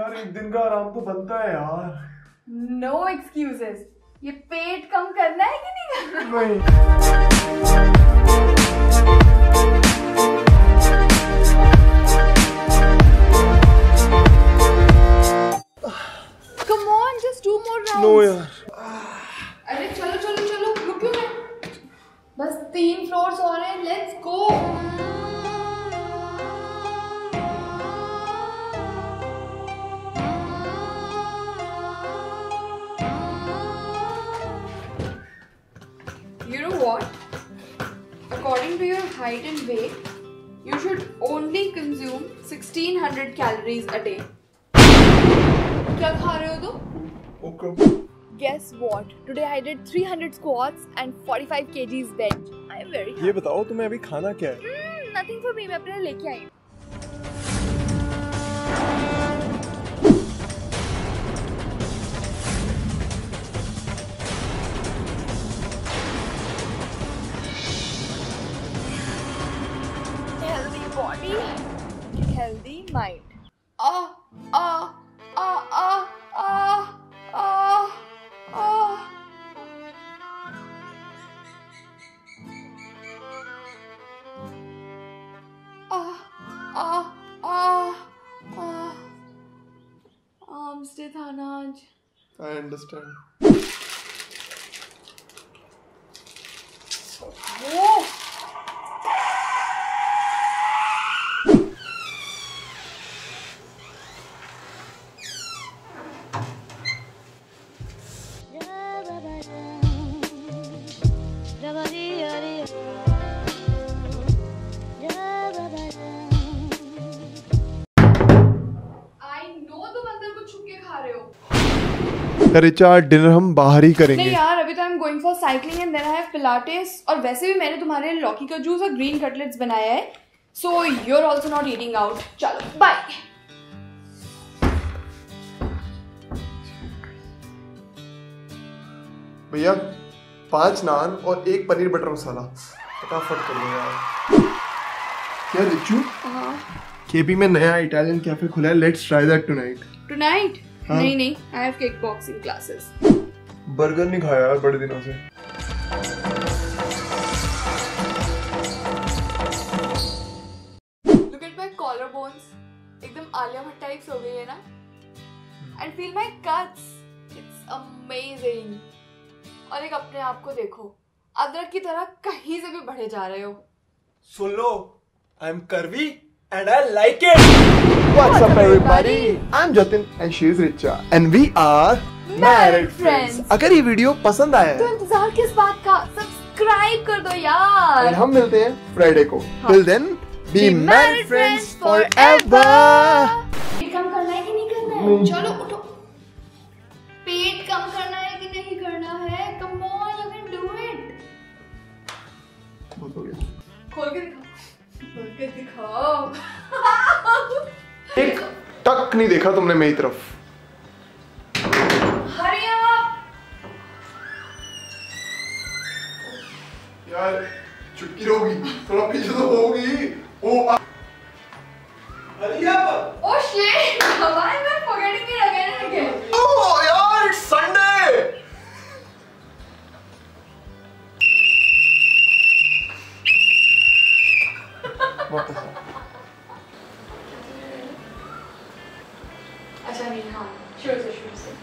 यार एक दिन का आराम तो बनता है यार। No excuses. ये पेट कम करना है कि नहीं करना? नहीं। Come on, just 2 more rounds. No यार। अरे चलो चलो चलो, रुकियो मैं। बस 3 फ्लोर्स और हैं, let's go. You know what? According to your height and weight, you should only consume 1600 calories a day. क्या खा रहे हो तुम? Okay. Guess what? Today I did 300 squats and 45 kgs bench. I am very happy. ये बताओ तुम्हें अभी खाना क्या है? Nothing for me. मैं अपने लिए लेके आई हूँ। Healthy body, healthy mind. Arms day था ना आज। I understand. वो रिचार्ड डिनर हम बाहर ही करेंगे। नहीं यार, अभी तो I am going for cycling and then I have pilates. और वैसे भी मैंने तुम्हारे लिए लौकी का जूस और ग्रीन कटलेट्स बनाया है, so you are also not eating out. चलो बाय। भैया 5 नान और 1 पनीर बटर मसाला फटाफट कर लो यार। क्या रिचू? केपी में नया इटालियन कैफे खुला है, let's try that tonight. Tonight? नहीं नहीं, I have kickboxing classes. Burger नहीं खाया यार बड़े दिनों से। Look at my collarbones, एकदम आलिया भट्ट टाइप्स हो गई है ना। And feel my cuts, it's amazing. और एक अपने आप को देखो, अदरक की तरह कहीं से भी बढ़े जा रहे हो। सुन लो, I am curvy and I like it. What's up everybody? I'm Jatin and she is Richa and we are Married Friends. अगर ये वीडियो पसंद आया तो इंतजार किस बात का? सब्सक्राइब कर दो यार। और हम मिलते हैं फ्राइडे को। Till then, be married friends forever. पेट कम करना है कि नहीं करना है? चलो उठो। पेट कम करना है कि नहीं करना है? Come on, you can do it. बहुत हो गया। खोल के दिखाओ। खोल के दिखाओ। एक टक नहीं देखा तुमने मेरी तरफ। Hurry up. यार चुटकी होगी, थोड़ा पीछे तो होगी। ओ hurry up. Oh shit! Why am I forgetting it again and again? Oh यार, it's Sunday. अच्छा नहीं, हाँ शुरू से